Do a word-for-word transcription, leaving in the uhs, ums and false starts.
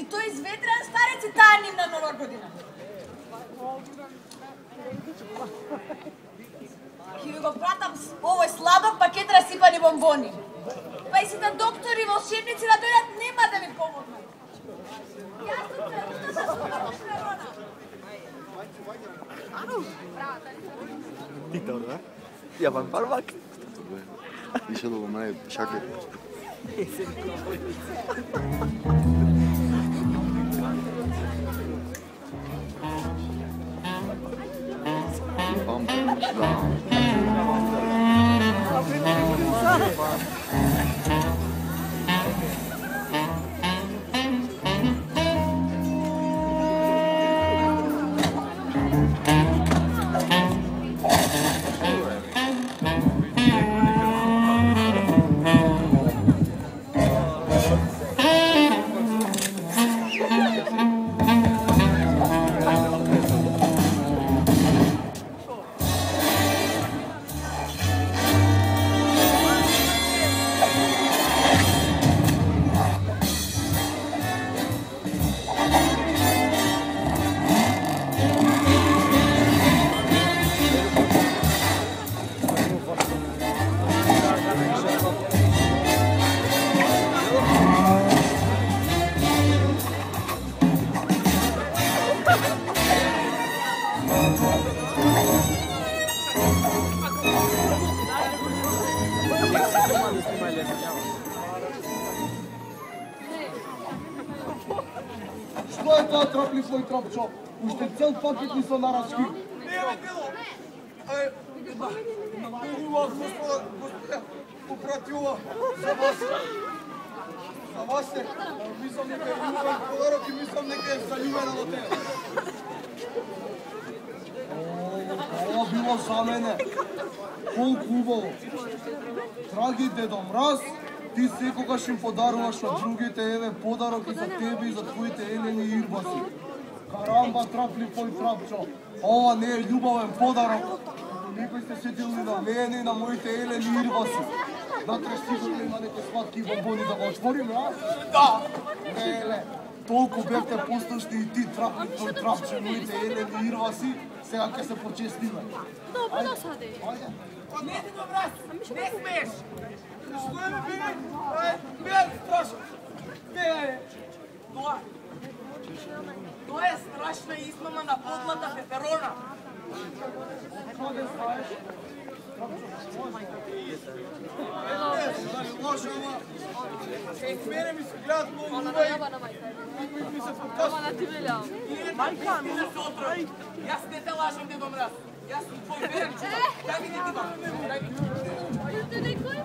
И тој изветрен старец и таа нивна нова година. Ке ви го пратам овој сладок пакет расипани бомбони. Па и сите доктори, волшебници да дојдат нема да ми помогнат. Јас сум целуната спорона. Victor, ¿verdad? Ja, van Parmak. Išlo vam naj šake. Bam, da. Што е тоа трапли свој трапчо? Уште цел пакет ни со нарачки. Не е било. Е, Богува, господа, господа, упратила за вас. За вас е, мислам дека е љубен подарок и мислам дека е заљубена до тебе. Ова било за мене. Колку убаво. Драги Дедо Мраз, ти секогаш им подаруваш од другите еве подарок и за тебе и за твоите елени ирбаси. Карамба, трапли твој трапчо. Ова не е љубавен подарок. Никој сте сетили на мене и на моите елени ирбаси. Натре сигурно има неке сладки бомбони да го отвориме, а? Да. Леле, толку бевте пустошни и ти трапли твој трапче, моите елени ирбаси. Сега ќе се почестиме. Добро досаде. Ајде. Не ти го брат, не смееш. Што е бе? Ај, бе, страшно. Бе, тоа. Тоа е страшна измама на подлата пеперона. Каде знаеш? Лошо, ама. Е, мене ми се гледат многу убави. Ми се подкажат. Ама на ти велям. Мајка, ми се отрови. Јас не те лажам, Дедо Мраз. Јас сум твој верен човек. Дај ми не ти ба. Дај ми. Јуте некој?